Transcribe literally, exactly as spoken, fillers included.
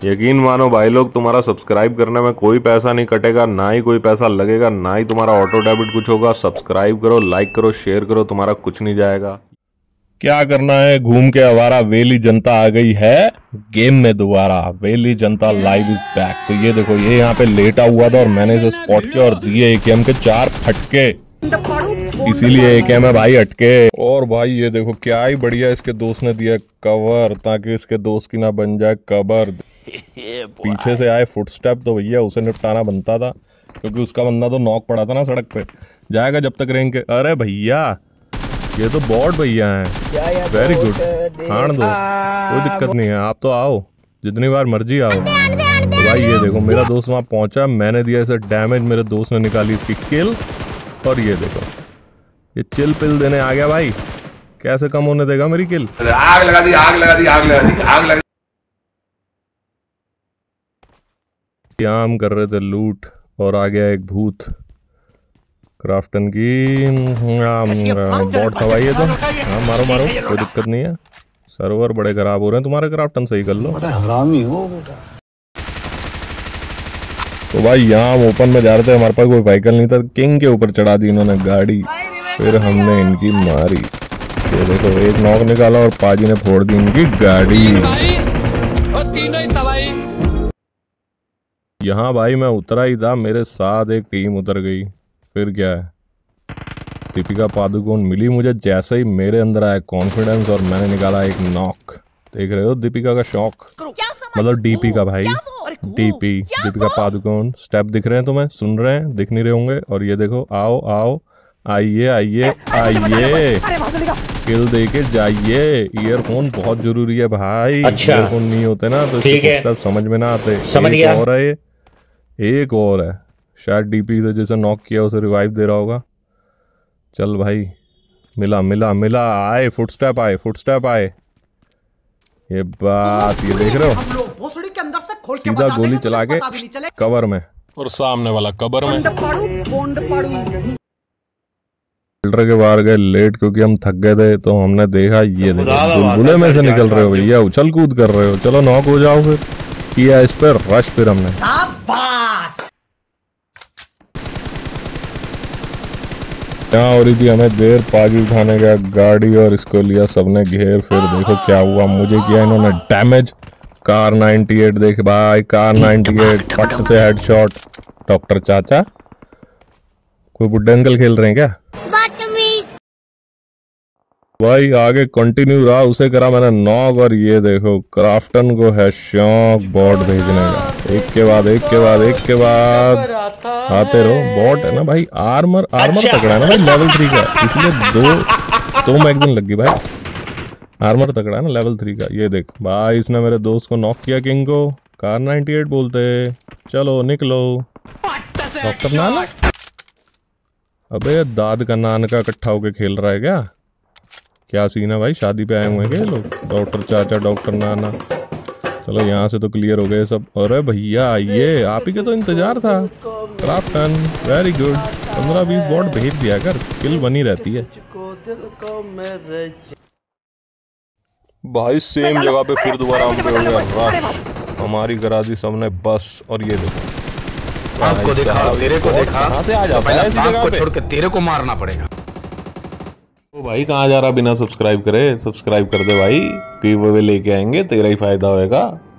यकीन मानो भाई लोग, तुम्हारा सब्सक्राइब करने में कोई पैसा नहीं कटेगा, ना ही कोई पैसा लगेगा, ना ही तुम्हारा ऑटो डेबिट कुछ होगा। सब्सक्राइब करो, लाइक करो, शेयर करो, तुम्हारा कुछ नहीं जाएगा। क्या करना है, घूम के आवारा वेली जनता आ गई है गेम में दोबारा। वेली जनता लाइव इज बैक। तो ये देखो, ये यहाँ पे लेटा हुआ था और मैंने इसे स्पॉट किया और दिए एकेएम के चार फटके, इसीलिए एकेएम है भाई अटके। और भाई ये देखो क्या ही बढ़िया इसके दोस्त ने दिया कवर, ताकि इसके दोस्त की ना बन जाए कबर। पीछे से आए फुटस्टेप तो भैया उसे निपटाना बनता था, क्योंकि उसका बंदा तो नॉक पड़ा था ना सड़क पे, जाएगा जब तक रेंग के। अरे भैया ये तो बॉट भैया हैं, वेरी गुड, हाण दो, कोई दिक्कत नहीं है, आप तो आओ जितनी बार मर्जी आओ। तो भाई ये देखो मेरा दोस्त वहाँ पहुंचा, मैंने दिया इसे डैमेज, मेरे दोस्त ने निकाली इसकी किल। और ये देखो ये चिल पिल देने आ गया भाई, कैसे कम होने देगा मेरी किल। आग लगा दी, आग लगा दी, आग लगा दी, आग लगा दी। यहाँ हम कर रहे थे लूट और आ गया एक भूत क्राफ्टन की बॉट था भाई ये तो। हाँ मारो मारो, कोई दिक्कत नहीं है, सर्वर बड़े खराब हो रहे हैं तुम्हारे, क्राफ्टन सही कर लो। हरामी हो बेटा। तो भाई यहाँ हम ओपन में जा रहे थे, हमारे पास कोई व्हीकल नहीं था, किंग के ऊपर चढ़ा दी इन्होंने गाड़ी, फिर हमने इनकी मारी। ये देखो एक नॉक निकाला और पाजी ने फोड़ दी इनकी गाड़ी। यहाँ भाई मैं उतरा ही था, मेरे साथ एक टीम उतर गई। फिर क्या है, दीपिका पादुकोण मिली मुझे, जैसे ही मेरे अंदर आया कॉन्फिडेंस और मैंने निकाला एक नॉक। देख रहे हो दीपिका का शौक, मतलब डीपी का भाई, डीपी दीपिका पादुकोण। स्टेप दिख रहे हैं तुम्हें, सुन रहे हैं, दिख नहीं रहे होंगे। और ये देखो, आओ आओ, आइए आइए आइए, किल दे के जाइए। ईयरफोन बहुत जरूरी है भाई, अच्छा। ईयरफोन नहीं होते ना तो ठीक है, समझ में ना आते। समझ गया। और है, एक और है, शायद डीपी से जिसे नॉक किया उसे रिवाइव दे रहा होगा। चल भाई, मिला मिला मिला, आए फुटस्टेप, आए फुटस्टेप आए। ये बात, ये देख रहे हो, सीधा गोली चला के कवर में, और सामने वाला कवर में। फिल्टर के बाहर गए लेट, क्योंकि हम थक गए थे। तो हमने देखा, ये देखो बुलबुले में से निकल रहे हो भैया, उछल कूद कर रहे हो, चलो नॉक हो जाओ। फिर किया इस पर रश, फिर हमने यहाँ हो रही थी हमें देर, पाजी उठाने गया गाड़ी और इसको लिया सबने घेर। फिर देखो क्या हुआ, मुझे किया इन्होंने डैमेज। कार अट्ठानवे देख भाई, कार अट्ठानवे फट से हेडशॉट। डॉक्टर चाचा, कोई बुड्ढे अंकल खेल रहे हैं क्या भाई? आगे कंटिन्यू रहा, उसे करा मैंने नॉक। और ये देखो क्राफ्टन को है शौक बॉट भेजने का, एक के बाद एक के बाद एक के बाद आते रहो। बॉट है ना भाई, आर्मर आर्मर तगड़ा है ना भाई, लेवल थ्री का, इसलिए दो दो मैगजीन लग गई भाई। आर्मर तगड़ा है ना लेवल थ्री का। ये देख भाई, इसने मेरे दोस्त को नॉक किया, किंग को। कार अट्ठानवे बोलते, चलो निकलो। डॉक्टर नाना, अबे दाद का नान का इकट्ठा होके खेल रहा है क्या? क्या सीन है भाई, शादी पे आए हुए हैं क्या लोग? डॉक्टर चाचा, डॉक्टर नाना। चलो यहाँ से तो क्लियर हो गए सब। अरे भैया ये आप ही के तो इंतजार था। क्राफ्टन वेरी गुड, पंद्रह बीस बॉट भेज दिया कर, किल बनी रहती है भाई। सेम जगह पे फिर दोबारा हम पे हो गया रश, हमारी करा दी सबने बस। और ये देखो, आपको देखा, तेरे को देखा, कहाँ से आ जाता है, सांप को छोड़ के तेरे को मारना पड़ेगा। ओ भाई कहाँ जा रहा बिना सब्सक्राइब करे? सब्सक्राइब कर दे भाई, गिव अवे लेके आएंगे, तेरा ही फायदा होएगा।